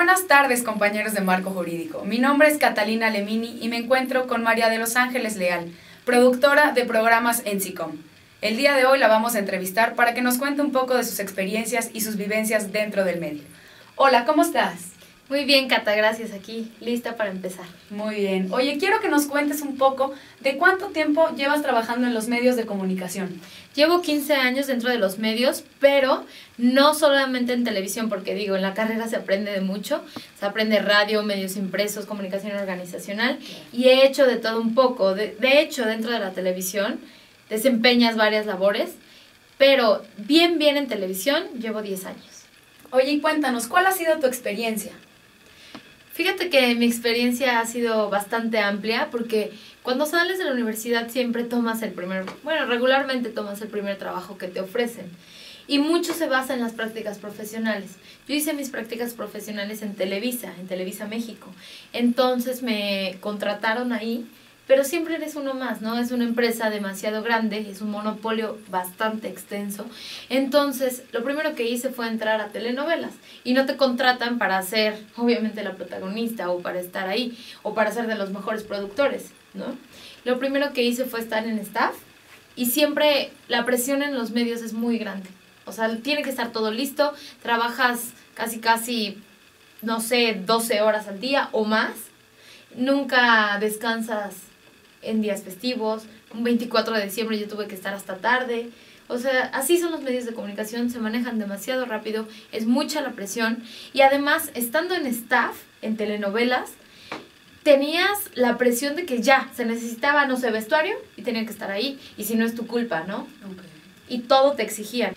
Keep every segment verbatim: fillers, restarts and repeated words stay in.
Buenas tardes, compañeros de Marco Jurídico. Mi nombre es Catalina Lemini y me encuentro con María de los Ángeles Leal, productora de programas en SICOM. El día de hoy la vamos a entrevistar para que nos cuente un poco de sus experiencias y sus vivencias dentro del medio. Hola, ¿cómo estás? Muy bien, Cata, gracias. Aquí, lista para empezar. Muy bien. Oye, quiero que nos cuentes un poco de cuánto tiempo llevas trabajando en los medios de comunicación. Llevo quince años dentro de los medios, pero no solamente en televisión, porque digo, en la carrera se aprende de mucho. Se aprende radio, medios impresos, comunicación organizacional, y he hecho de todo un poco. De, de hecho, dentro de la televisión desempeñas varias labores, pero bien, bien en televisión llevo diez años. Oye, y cuéntanos, ¿cuál ha sido tu experiencia? Fíjate que mi experiencia ha sido bastante amplia porque cuando sales de la universidad siempre tomas el primer, bueno, regularmente tomas el primer trabajo que te ofrecen y mucho se basa en las prácticas profesionales. Yo hice mis prácticas profesionales en Televisa, en Televisa México, entonces me contrataron ahí, pero siempre eres uno más, ¿no? Es una empresa demasiado grande, es un monopolio bastante extenso. Entonces, lo primero que hice fue entrar a telenovelas. Y no te contratan para ser, obviamente, la protagonista o para estar ahí, o para ser de los mejores productores, ¿no? Lo primero que hice fue estar en staff. Y siempre la presión en los medios es muy grande. O sea, tiene que estar todo listo. Trabajas casi, casi, no sé, doce horas al día o más. Nunca descansas en días festivos. Un veinticuatro de diciembre yo tuve que estar hasta tarde. O sea, así son los medios de comunicación, se manejan demasiado rápido, es mucha la presión. Y además, estando en staff, en telenovelas, tenías la presión de que ya, se necesitaba, no sé, vestuario, y tenía que estar ahí. Y si no es tu culpa, ¿no? Okay. Y todo te exigían.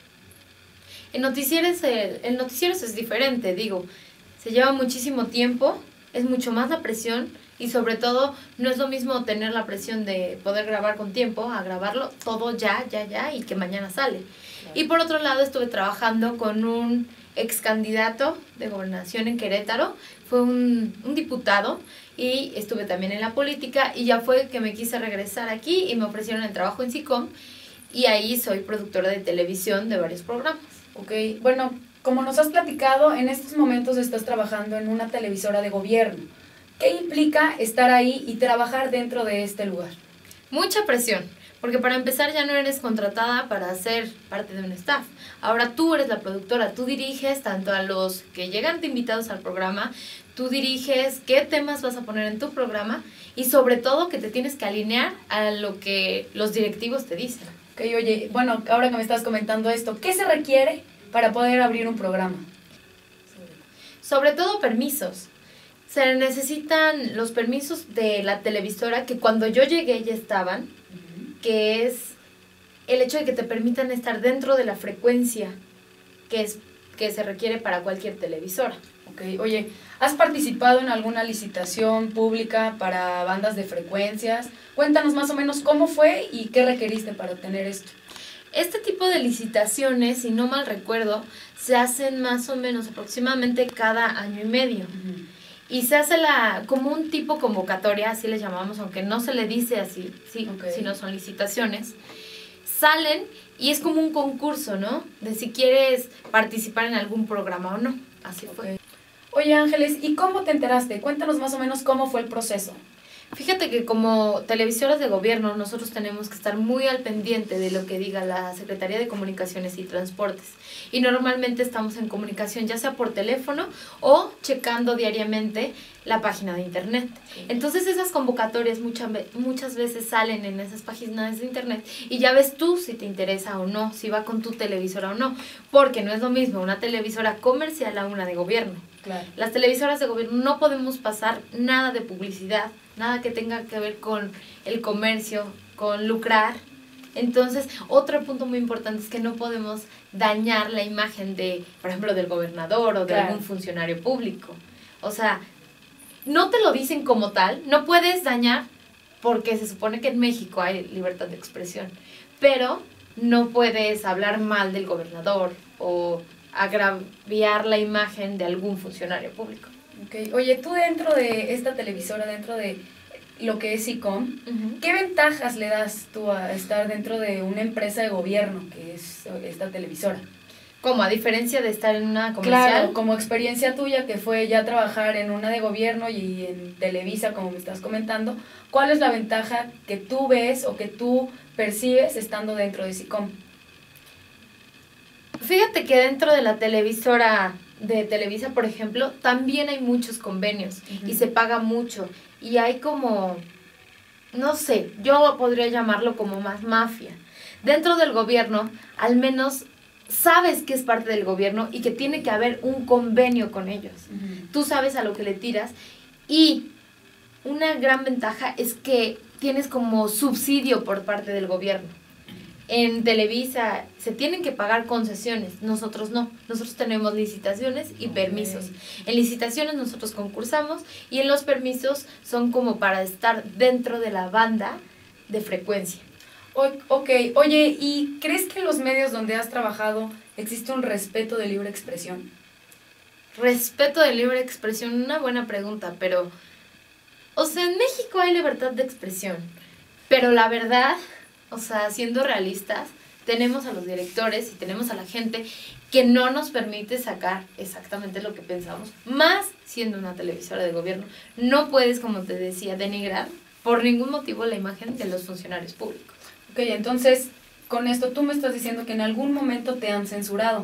En noticieros, el, el noticiero es diferente, digo, se lleva muchísimo tiempo, es mucho más la presión. Y sobre todo, no es lo mismo tener la presión de poder grabar con tiempo a grabarlo todo ya, ya, ya y que mañana sale. Claro. Y por otro lado, estuve trabajando con un ex candidato de gobernación en Querétaro. Fue un, un diputado y estuve también en la política y ya fue que me quise regresar aquí y me ofrecieron el trabajo en SICOM y ahí soy productora de televisión de varios programas. Ok, bueno, como nos has platicado, en estos momentos estás trabajando en una televisora de gobierno. ¿Qué implica estar ahí y trabajar dentro de este lugar? Mucha presión, porque para empezar ya no eres contratada para ser parte de un staff. Ahora tú eres la productora, tú diriges tanto a los que llegan de invitados al programa, tú diriges qué temas vas a poner en tu programa y sobre todo que te tienes que alinear a lo que los directivos te dicen. Ok, oye, bueno, ahora que me estás comentando esto, ¿qué se requiere para poder abrir un programa? Sobre todo permisos. Se necesitan los permisos de la televisora, que cuando yo llegué ya estaban, uh-huh. que es el hecho de que te permitan estar dentro de la frecuencia que, es, que se requiere para cualquier televisora. Okay. Oye, ¿has participado en alguna licitación pública para bandas de frecuencias? Cuéntanos más o menos cómo fue y qué requeriste para obtener esto. Este tipo de licitaciones, si no mal recuerdo, se hacen más o menos aproximadamente cada año y medio. Uh-huh. Y se hace la como un tipo convocatoria, así le llamamos, aunque no se le dice así, sí, okay. sino son licitaciones. Salen y es como un concurso, ¿no? De si quieres participar en algún programa o no. Así okay. fue. Oye, Ángeles, ¿y cómo te enteraste? Cuéntanos más o menos cómo fue el proceso. Fíjate que como televisoras de gobierno nosotros tenemos que estar muy al pendiente de lo que diga la Secretaría de Comunicaciones y Transportes. Y normalmente estamos en comunicación ya sea por teléfono o checando diariamente la página de internet. Entonces esas convocatorias muchas, muchas veces salen en esas páginas de internet y ya ves tú si te interesa o no, si va con tu televisora o no. Porque no es lo mismo una televisora comercial a una de gobierno. Claro. Las televisoras de gobierno no podemos pasar nada de publicidad, nada que tenga que ver con el comercio, con lucrar. Entonces, otro punto muy importante es que no podemos dañar la imagen de, por ejemplo, del gobernador o de claro. algún funcionario público. O sea, no te lo dicen como tal, no puedes dañar porque se supone que en México hay libertad de expresión, pero no puedes hablar mal del gobernador o agraviar la imagen de algún funcionario público. Okay. Oye, tú dentro de esta televisora, dentro de lo que es SICOM, uh-huh. ¿qué ventajas le das tú a estar dentro de una empresa de gobierno que es esta televisora? ¿Cómo? A diferencia de estar en una comercial. Claro, como experiencia tuya que fue ya trabajar en una de gobierno y en Televisa, como me estás comentando, ¿cuál es la ventaja que tú ves o que tú percibes estando dentro de SICOM? Fíjate que dentro de la televisora de Televisa, por ejemplo, también hay muchos convenios uh-huh. y se paga mucho. Y hay como, no sé, yo podría llamarlo como más mafia. Dentro del gobierno, al menos sabes que es parte del gobierno y que tiene que haber un convenio con ellos. Uh-huh. Tú sabes a lo que le tiras y una gran ventaja es que tienes como subsidio por parte del gobierno. En Televisa se tienen que pagar concesiones, nosotros no. Nosotros tenemos licitaciones y okay. permisos. En licitaciones nosotros concursamos y en los permisos son como para estar dentro de la banda de frecuencia. Ok, oye, ¿y crees que en los medios donde has trabajado existe un respeto de libre expresión? Respeto de libre expresión, una buena pregunta, pero... O sea, en México hay libertad de expresión, pero la verdad... O sea, siendo realistas, tenemos a los directores y tenemos a la gente que no nos permite sacar exactamente lo que pensamos, más siendo una televisora de gobierno. No puedes, como te decía, denigrar por ningún motivo la imagen de los funcionarios públicos. Ok, entonces, con esto tú me estás diciendo que en algún momento te han censurado.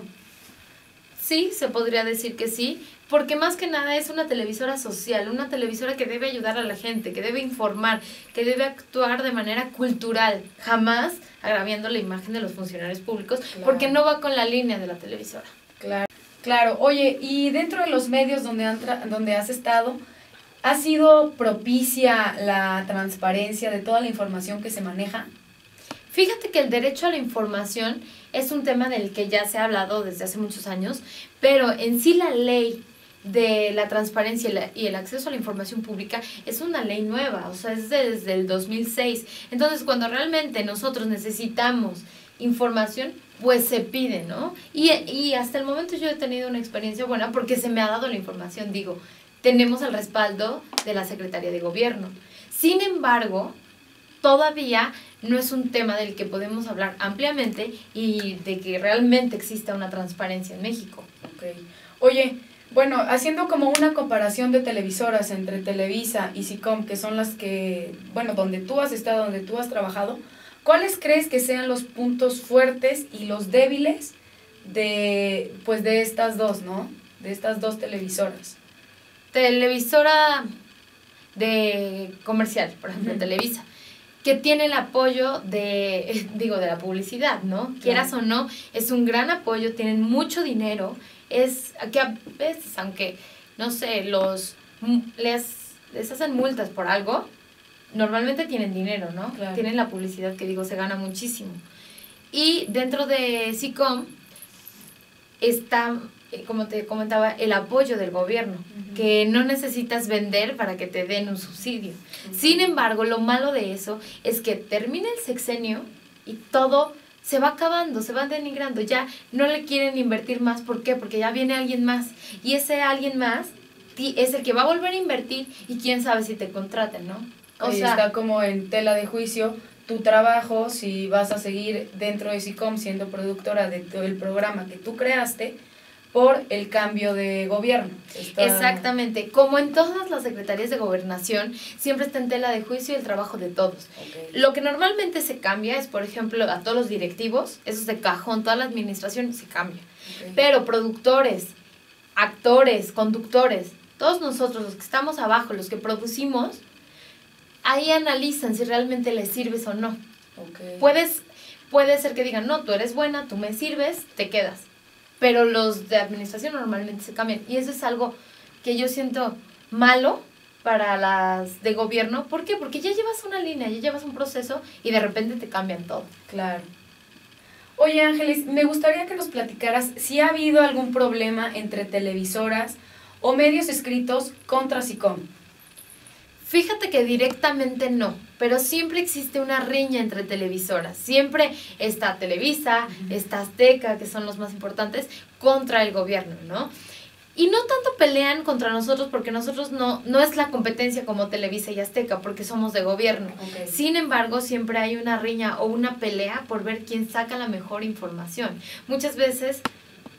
Sí, se podría decir que sí, porque más que nada es una televisora social, una televisora que debe ayudar a la gente, que debe informar, que debe actuar de manera cultural, jamás agraviando la imagen de los funcionarios públicos, claro. porque no va con la línea de la televisora. Claro, claro. Oye, y dentro de los medios donde, han tra- donde has estado, ¿ha sido propicia la transparencia de toda la información que se maneja? Fíjate que el derecho a la información es un tema del que ya se ha hablado desde hace muchos años, pero en sí la ley de la transparencia y, la, y el acceso a la información pública es una ley nueva, o sea, es desde el dos mil seis. Entonces, cuando realmente nosotros necesitamos información, pues se pide, ¿no? Y, y hasta el momento yo he tenido una experiencia buena porque se me ha dado la información, digo, tenemos el respaldo de la Secretaría de Gobierno. Sin embargo, todavía no es un tema del que podemos hablar ampliamente y de que realmente exista una transparencia en México. Okay. Oye, bueno, haciendo como una comparación de televisoras entre Televisa y SICOM, que son las que, bueno, donde tú has estado, donde tú has trabajado, ¿cuáles crees que sean los puntos fuertes y los débiles de, pues, de estas dos, ¿no? De estas dos televisoras. Televisora de comercial, por ejemplo, uh-huh. Televisa, que tiene el apoyo de, digo, de la publicidad, ¿no? Claro. Quieras o no, es un gran apoyo, tienen mucho dinero, es que a veces, aunque, no sé, los les, les hacen multas por algo, normalmente tienen dinero, ¿no? Claro. Tienen la publicidad que, digo, se gana muchísimo. Y dentro de SICOM está, como te comentaba, el apoyo del gobierno, uh-huh. que no necesitas vender para que te den un subsidio. Uh-huh. Sin embargo, lo malo de eso es que termina el sexenio y todo se va acabando, se va denigrando, ya no le quieren invertir más. ¿Por qué? Porque ya viene alguien más, y ese alguien más es el que va a volver a invertir y quién sabe si te contraten, ¿no? O sea, está como en tela de juicio tu trabajo, si vas a seguir dentro de SICOM siendo productora de todo el programa que tú creaste, por el cambio de gobierno. Está... Exactamente. Como en todas las secretarías de gobernación, siempre está en tela de juicio el trabajo de todos. Okay. Lo que normalmente se cambia es, por ejemplo, a todos los directivos, eso es de cajón, toda la administración se cambia. Okay. Pero productores, actores, conductores, todos nosotros, los que estamos abajo, los que producimos, ahí analizan si realmente les sirves o no. Okay. Puedes, puede ser que digan, no, tú eres buena, tú me sirves, te quedas. Pero los de administración normalmente se cambian. Y eso es algo que yo siento malo para las de gobierno. ¿Por qué? Porque ya llevas una línea, ya llevas un proceso y de repente te cambian todo. Claro. Oye, Ángeles, me gustaría que nos platicaras si ha habido algún problema entre televisoras o medios escritos contra SICOM. Fíjate que directamente no, pero siempre existe una riña entre televisoras. Siempre está Televisa, uh-huh. está Azteca, que son los más importantes, contra el gobierno, ¿no? Y no tanto pelean contra nosotros porque nosotros no, no es la competencia como Televisa y Azteca, porque somos de gobierno. Okay. Sin embargo, siempre hay una riña o una pelea por ver quién saca la mejor información. Muchas veces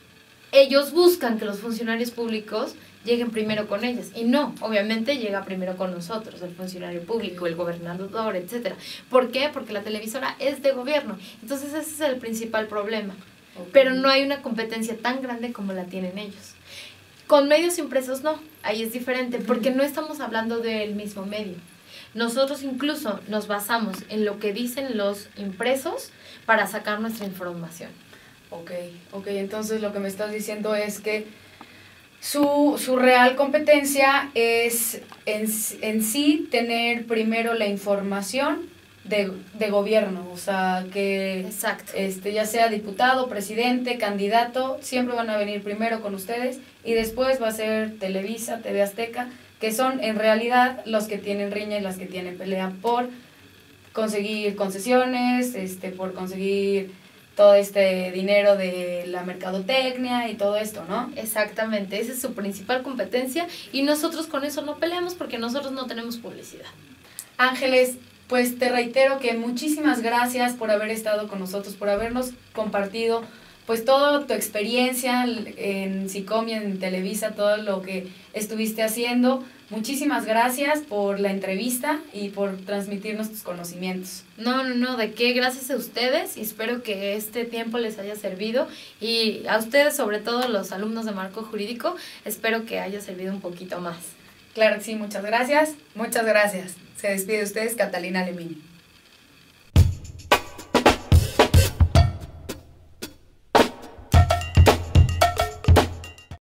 ellos buscan que los funcionarios públicos lleguen primero con ellos, y no, obviamente llega primero con nosotros, el funcionario público, el gobernador, etcétera. ¿Por qué? Porque la televisora es de gobierno, entonces ese es el principal problema, okay. Pero no hay una competencia tan grande como la tienen ellos. Con medios impresos no, ahí es diferente, porque no estamos hablando del mismo medio. Nosotros incluso nos basamos en lo que dicen los impresos para sacar nuestra información. Ok, ok, entonces lo que me estás diciendo es que Su, su real competencia es en, en sí tener primero la información de, de gobierno, o sea, que Exacto. este ya sea diputado, presidente, candidato, siempre van a venir primero con ustedes y después va a ser Televisa, T V Azteca, que son en realidad los que tienen riña y las que tienen pelea por conseguir concesiones, este, por conseguir todo este dinero de la mercadotecnia y todo esto, ¿no? Exactamente, esa es su principal competencia y nosotros con eso no peleamos porque nosotros no tenemos publicidad. Ángeles, pues te reitero que muchísimas gracias por haber estado con nosotros, por habernos compartido pues toda tu experiencia en SICOM y en Televisa, todo lo que estuviste haciendo. Muchísimas gracias por la entrevista y por transmitirnos tus conocimientos. No, no, no, ¿de qué? Gracias a ustedes y espero que este tiempo les haya servido y a ustedes, sobre todo los alumnos de Marco Jurídico, espero que haya servido un poquito más. Claro que sí, muchas gracias. Muchas gracias. Se despide de ustedes Catalina Lemini.